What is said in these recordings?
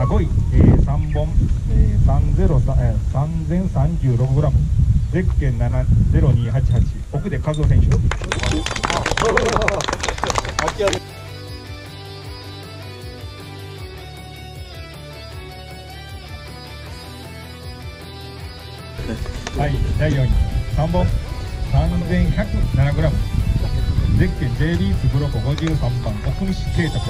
5位、3本、3036g、ゼッケン70288、奥で和夫選手。はい、第4位、3本 3107g、ゼッケン J リーツブロコ53番、奥西圭太プロ。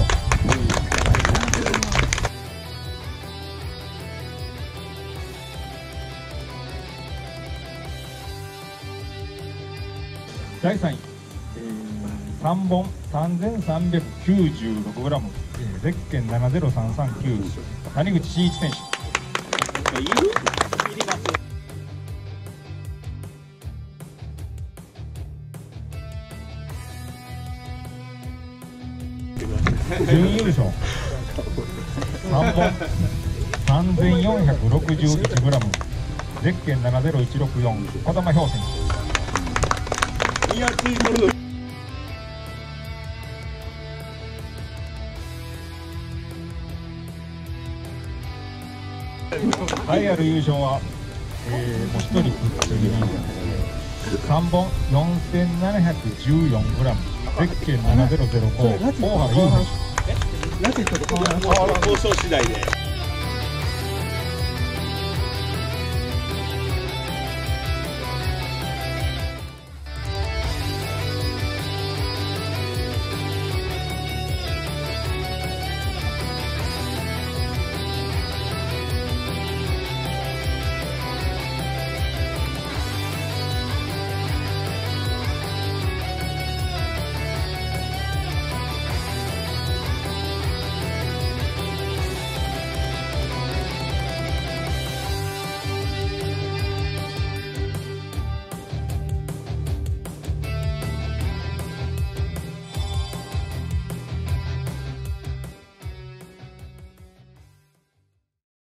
第3位、3本 3396g、ゼッケン70339、谷口真一選手。準優勝3本 3461g、ゼッケン70164、児玉氷選手。栄えある優勝は、もう1人ぶっちぎり3本 4714g、ゼッケン7005、大原優選手。 ラケットと変わらん。交渉次第で。